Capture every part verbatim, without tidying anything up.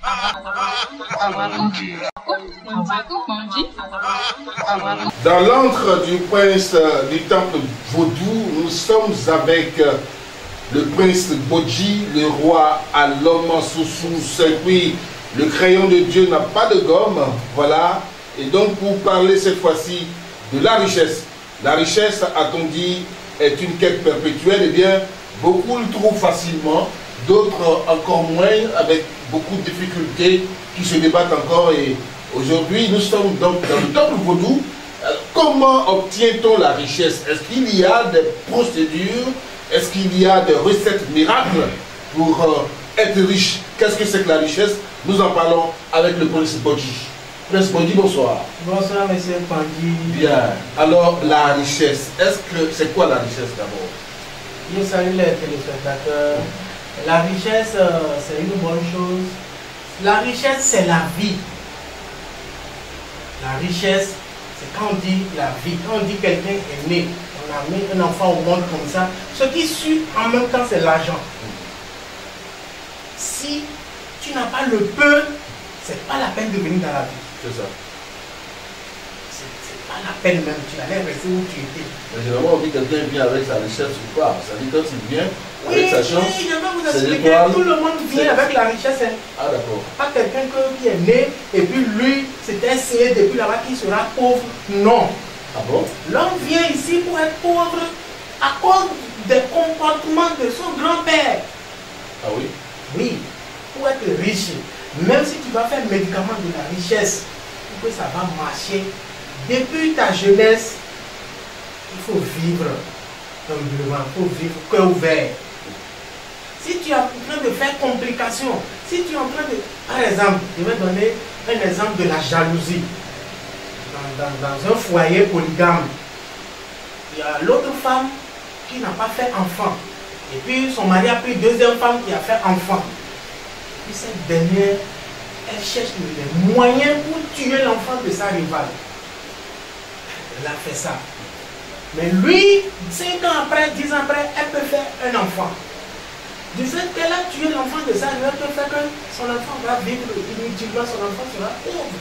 Dans l'antre du prince du temple vaudou, nous sommes avec le prince Bodji, le roi à l'homme Soussou Sekoui. Le crayon de Dieu n'a pas de gomme, voilà. Et donc pour parler cette fois-ci de la richesse. La richesse, a-t-on dit, est une quête perpétuelle. Eh bien, beaucoup le trouvent facilement, d'autres encore moins, avec beaucoup de difficultés, qui se débattent encore. Et aujourd'hui, nous sommes donc dans le temple vaudou. Comment obtient-on la richesse? Est-ce qu'il y a des procédures? Est-ce qu'il y a des recettes miracles pour euh, être riche? Qu'est-ce que c'est que la richesse? Nous en parlons avec le prince Bodji. Prince Bodji, bonsoir. Bonsoir, monsieur Pandi. Bien. Alors, la richesse, est-ce que c'est quoi la richesse d'abord? Je salue les téléspectateurs. La richesse, euh, c'est une bonne chose. La richesse, c'est la vie. La richesse, c'est quand on dit la vie. Quand on dit quelqu'un est né, on a mis un enfant au monde comme ça. Ce qui suit en même temps, c'est l'argent. Si tu n'as pas le peu, c'est pas la peine de venir dans la vie. C'est ça. C'est pas la peine même, tu allais rester où tu étais. Mais généralement, on dit que quelqu'un vient avec sa richesse ou pas. Ça dit quand il vient avec Oui, sa chance. oui, je vais vous expliquer. Tout le monde vient avec la richesse. Hein. Ah d'accord. Pas quelqu'un qui est né et puis lui, c'était signé depuis là-bas qu'il sera pauvre. Non. Ah bon? L'homme vient ici pour être pauvre à cause des comportements de son grand-père. Ah oui? Oui, pour être riche. Même si tu vas faire médicament de la richesse, pour que ça va marcher, depuis ta jeunesse, il faut vivre humblement, il faut vivre cœur ouvert. Si tu es en train de faire complication, si tu es en train de... Par exemple, je vais donner un exemple de la jalousie. Dans, dans, dans un foyer polygame, il y a l'autre femme qui n'a pas fait enfant. Et puis son mari a pris une deuxième femme qui a fait enfant. Et puis cette dernière, elle cherche les moyens pour tuer l'enfant de sa rivale. Elle a fait ça. Mais lui, cinq ans après, dix ans après, elle peut faire un enfant. Du fait qu'elle a tué l'enfant de sa rivale, peut faire que son enfant va vivre inutilement, son enfant sera pauvre.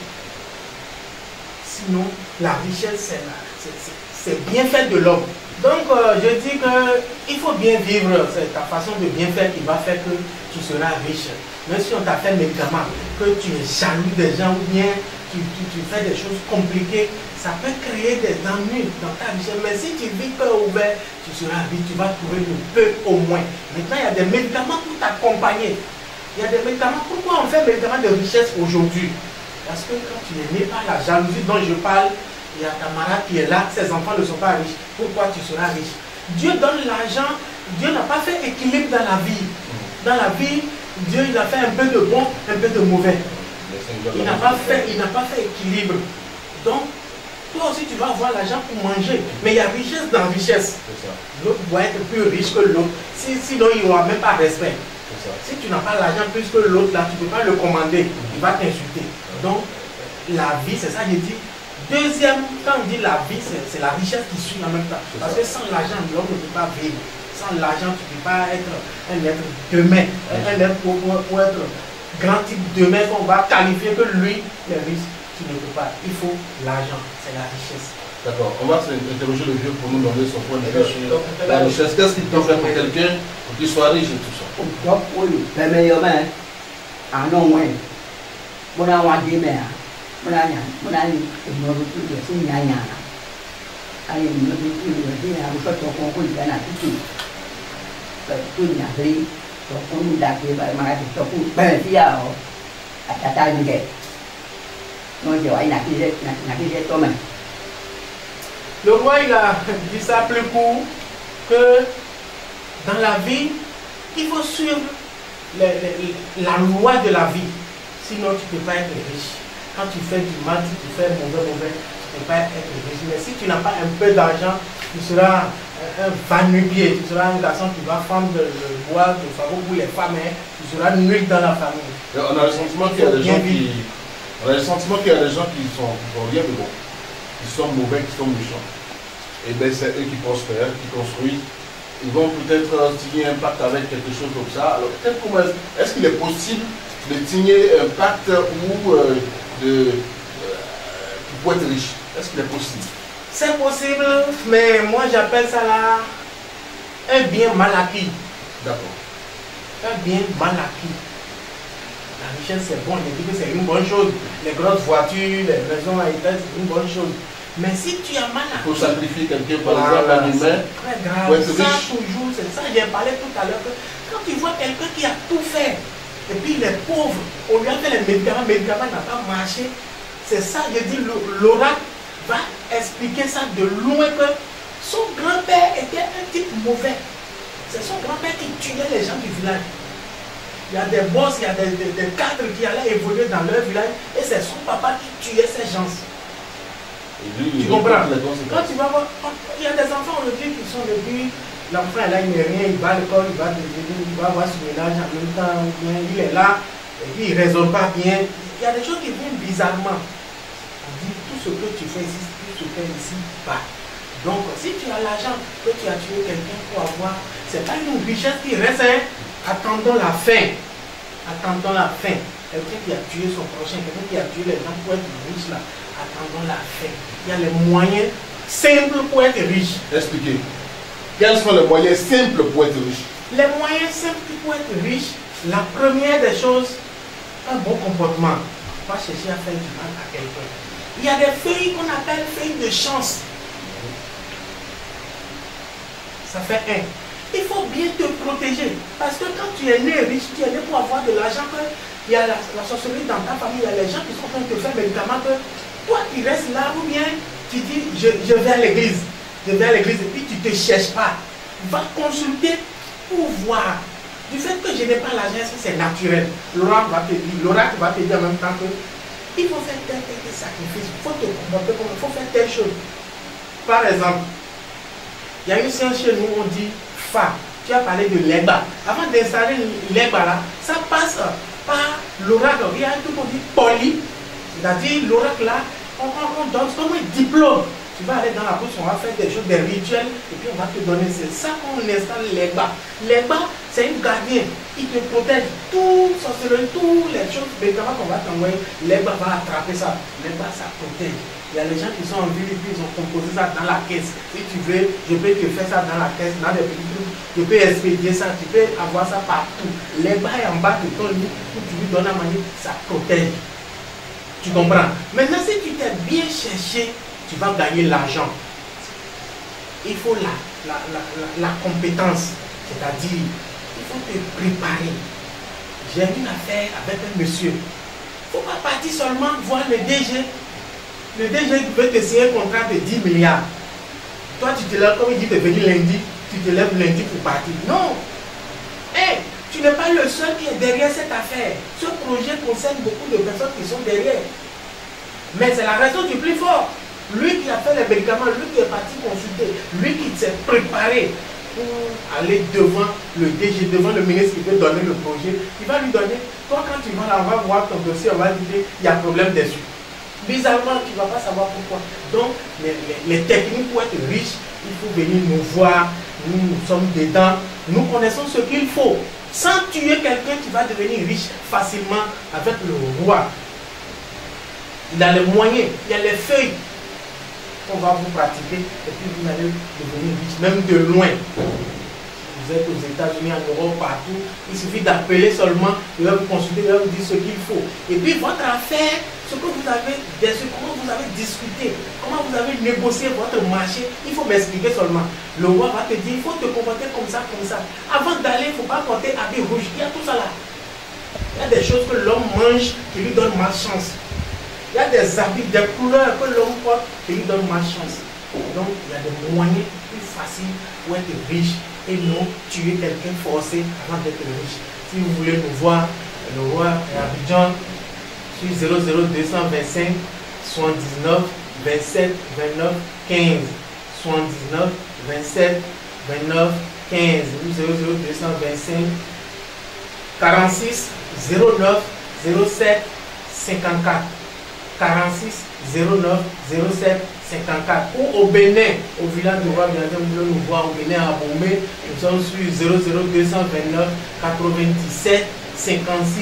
Sinon, la richesse, c'est bien fait de l'homme. Donc, euh, je dis qu'il faut bien vivre, c'est ta façon de bien faire qui va faire que tu seras riche. Même si on t'a fait médicament, que tu es jaloux des gens ou bien tu, tu, tu fais des choses compliquées, ça peut créer des ennuis dans ta richesse. Mais si tu vis cœur ouvert, tu seras riche, tu vas trouver le peu au moins. Maintenant, il y a des médicaments pour t'accompagner. Il y a des médicaments. Pourquoi on fait des médicaments de richesse aujourd'hui? Parce que quand tu n'es né par la jalousie dont je parle, il y a ta camarade qui est là, ses enfants ne sont pas riches. Pourquoi tu seras riche? Dieu donne l'argent, Dieu n'a pas fait équilibre dans la vie. Dans la vie, Dieu il a fait un peu de bon, un peu de mauvais. Il n'a pas fait, il n'a pas fait équilibre. Donc, toi aussi tu vas avoir l'argent pour manger. Mais il y a richesse dans richesse. L'autre doit être plus riche que l'autre. Si, sinon, il n'y aura même pas de respect. Si tu n'as pas l'argent plus que l'autre, là, tu ne peux pas le commander. Il va t'insulter. Donc, la vie, c'est ça que je dis. Deuxième, quand on dit la vie, c'est la richesse qui suit en même temps. Parce que sans l'argent, l'homme ne peut pas vivre. Sans l'argent, tu ne peux pas être un être demain. Un être pour, pour, pour être grand type demain qu'on va qualifier que lui, le riche, tu ne peux pas. Il faut l'argent, c'est la richesse. D'accord, on va interroger le vieux pour nous donner son point de vue sur la richesse. Qu'est-ce qu'il peut faire pour quelqu'un pour qu'il soit riche et tout ça? Oui, mais meilleur, ah non, oui. Mon amour dit, mais. Mon ami, mon ami, mon ami, c'est une année. Allez, mon ami, je dis, je vais te concours de la petite. Tout le monde, on nous a dit, je vais te faire à ta taille de guerre. Non, je vais aller à la Le roi, il a dit ça plus court que dans la vie, il faut suivre les, les, la loi de la vie. Sinon, tu ne peux pas être riche. Quand tu fais du mal, si tu fais mauvais, mauvais, tu ne peux pas être riche. Mais si tu n'as pas un peu d'argent, tu seras un va-nu-pied. Tu seras un garçon qui va prendre le bois, le favor pour les femmes. Hein. Tu seras nul dans la famille. Et on a le sentiment qu'il y a des gens qui... On a le sentiment qu'il y a des gens qui sont, qui sont rien de bon. Qui sont mauvais, qui sont méchants. Et bien c'est eux qui prospèrent, qui construisent. Ils vont peut-être signer un pacte avec quelque chose comme ça. Alors peut-être comment est-ce qu'il est possible de signer un pacte ou euh, de, euh, pour être riche? Est-ce qu'il est possible? C'est possible, mais moi j'appelle ça là un bien mal acquis. D'accord. Un bien mal acquis. La richesse c'est bon, je dis que c'est une bonne chose. Les grosses voitures, les maisons à étage, c'est une bonne chose. Mais si tu as mal acquis, il faut sacrifier quelqu'un par voilà, exemple un humain. Très grave. Pour être Ça riche. toujours, c'est ça. J'ai parlé tout à l'heure que quand tu vois quelqu'un qui a tout fait et puis il est pauvre, on lui a fait les médicaments, les médicaments n'ont pas marché. C'est ça, je dis, l'oracle va expliquer ça de loin que son grand-père était un type mauvais. C'est son grand-père qui tuait les gens du village. Il y a des boss, il y a des, des, des cadres qui allaient évoluer dans leur village et c'est son papa qui tuait ces gens. Lui, tu comprends? Quand tu vas voir, il y a des enfants aujourd'hui qui sont depuis, l'enfant est là, il n'est rien, il va à l'école, il va, il va avoir son ménage en même temps, il est là, et puis il ne raisonne pas bien. Il y a des choses qui viennent bizarrement. On dit tout ce que tu fais ici, tout ce que tu fais ici, pas. Donc, si tu as l'argent que tu as tué quelqu'un pour avoir, ce n'est pas une richesse qui reste, hein. Attendons la fin. Attendons la fin. Quelqu'un qui a tué son prochain, quelqu'un qui a tué les gens pour être riche là. Attendons la fin. Il y a les moyens simples pour être riche. Expliquez. Quels sont les moyens simples pour être riche? Les moyens simples pour être riche, la première des choses, un bon comportement. Pas chercher à faire du mal à quelqu'un. Il y a des feuilles qu'on appelle feuilles de chance. Ça fait un. Il faut bien te protéger. Parce que quand tu es né riche, tu es né pour avoir de l'argent. Il y a la, la sorcellerie dans ta famille, il y a les gens qui sont en train de te faire médicaments. Que toi, tu restes là ou bien tu dis, je, je vais à l'église. Je vais à l'église et puis tu ne te cherches pas. Va consulter pour voir. Du fait que je n'ai pas l'argent, est-ce que c'est naturel? L'oracle va te dire, l'oracle va te dire en même temps que il faut faire tel, tel, tel sacrifice. Il faut te comporter comme il faut faire telle chose. Par exemple, il y a une science chez nous, on dit Fa. Tu as parlé de l'Eba. Avant d'installer l'Eba là, ça passe par l'oracle. Il y a un truc qu'on dit poly. C'est-à-dire l'oracle là, on, on, on donne comme un diplôme. Tu vas aller dans la bouche, on va faire des choses, des rituels, et puis on va te donner. C'est ça qu'on installe l'Eba. L'Eba, c'est une gardien. Il te protège tout, sorcellerie, toutes les choses, médicaments qu'on va t'envoyer. L'Eba va attraper ça. L'Eba, ça protège. Il y a les gens qui sont en ville et puis ils ont composé ça dans la caisse. Si tu veux, je peux te faire ça dans la caisse, dans des petits trucs. Je peux expédier ça, tu peux avoir ça partout. L'Eba est en bas de ton lit, où tu lui donnes à manger, ça protège. Tu comprends? Maintenant, si tu t'es bien cherché, tu vas gagner l'argent. Il faut la, la, la, la, la compétence, c'est-à-dire, il faut te préparer. J'ai une affaire avec un monsieur. Il ne faut pas partir seulement voir le D G. Le D G veut te signer un contrat de dix milliards. Toi, tu te lèves, comme il dit de venir lundi, tu te lèves lundi pour partir. Non! Hey, tu n'es pas le seul qui est derrière cette affaire. Ce projet concerne beaucoup de personnes qui sont derrière. Mais c'est la raison du plus fort. Lui qui a fait les médicaments, lui qui est parti consulter, lui qui s'est préparé pour aller devant le D G, devant le ministre qui veut donner le projet, il va lui donner. Toi, quand tu vas là, on va voir ton dossier, on va dire qu'il y a problème dessus. Bizarrement, tu ne vas pas savoir pourquoi. Donc, les, les, les techniques pour être riche, il faut venir nous voir. Nous, nous sommes dedans. Nous connaissons ce qu'il faut. Sans tuer quelqu'un, tu vas devenir riche facilement avec le roi. Il a les moyens, il y a les feuilles qu'on va vous pratiquer et puis vous allez devenir riche, même de loin. Vous êtes aux États-Unis, en Europe, partout. Il suffit d'appeler seulement, il va vous consulter, il va vous dire ce qu'il faut. Et puis votre affaire, ce que vous avez, comment vous avez discuté, comment vous avez négocié votre marché, il faut m'expliquer seulement. Le roi va te dire, il faut te comporter comme ça, comme ça. Avant d'aller, il ne faut pas porter habit rouge. Il y a tout ça là. Il y a des choses que l'homme mange qui lui donnent malchance. Il y a des habits, des couleurs que l'homme porte qui lui donnent malchance. Donc, il y a des moyens plus faciles pour être riche et non tuer quelqu'un forcé avant d'être riche. Si vous voulez nous voir, le roi et Abidjan, sur zéro zéro deux cent vingt-cinq soixante-dix-neuf vingt-sept vingt-neuf quinze soixante-dix-neuf vingt-sept vingt-neuf quinze zéro zéro deux cent vingt-cinq quarante-six zéro neuf zéro sept cinquante-quatre quarante-six zéro neuf zéro sept cinquante-quatre ou au Bénin, au village de Roi Bianzé, vous voulez nous voir au Bénin à Bombay, nous sommes sur zéro zéro deux cent vingt-neuf quatre-vingt-dix-sept cinquante-six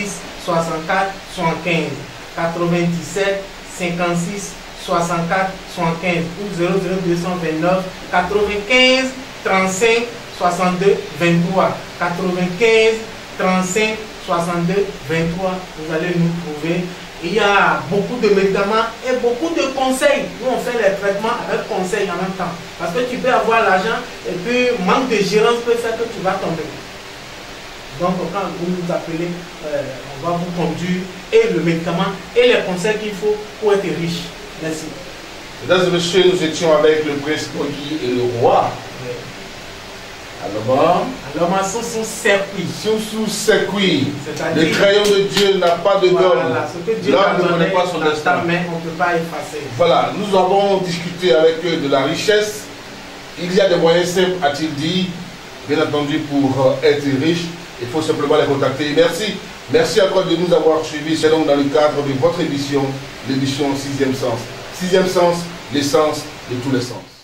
soixante-quatre, soixante-quinze. quatre-vingt-dix-sept, cinquante-six, soixante-quatre, soixante-quinze. Ou zéro zéro deux cent vingt-neuf, quatre-vingt-quinze, trente-cinq, soixante-deux, vingt-trois. quatre-vingt-quinze, trente-cinq, soixante-deux, vingt-trois. Vous allez nous trouver. Il y a beaucoup de médicaments et beaucoup de conseils. Nous, on fait les traitements avec conseils en même temps. Parce que tu peux avoir l'argent et puis manque de gérance peut faire que tu vas tomber. Donc, quand vous nous appelez, euh, on va vous conduire et le médicament et les conseils qu'il faut pour être riche. Merci. Mesdames et messieurs, nous étions avec le prince Boji et le roi. Oui. Alors, Alors, ma sauce sous circuit. sous circuit. C'est-à-dire, Le crayon de Dieu n'a pas de gomme. voilà, ce que Dieu L'homme t'a ne connaît donné pas son dans ta destin. main, on ne peut pas effacer. Voilà, nous avons discuté avec eux de la richesse. Il y a des moyens simples, a-t-il dit. Bien entendu, pour être riche, il faut simplement les contacter. Merci. Merci encore de nous avoir suivis. C'est donc dans le cadre de votre émission, l'émission Sixième Sens. Sixième Sens, l'essence de tous les sens.